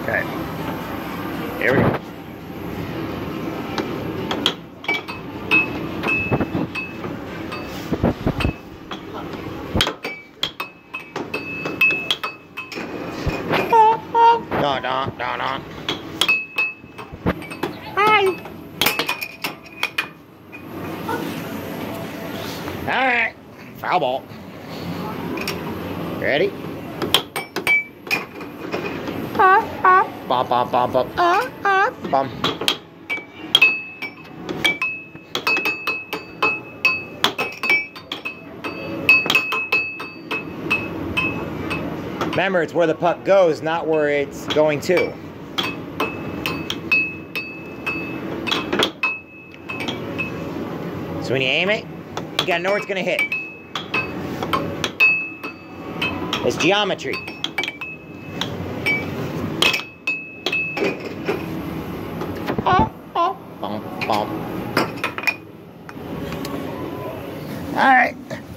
Okay. Here we go. Don, don, don, don. Hi. All right. Foul ball. Ready? Bum, bum, bum, bum. Bum. Remember, it's where the puck goes, not where it's going to. So when you aim it, you gotta know where it's gonna hit. It's geometry. Bum, bum. All right.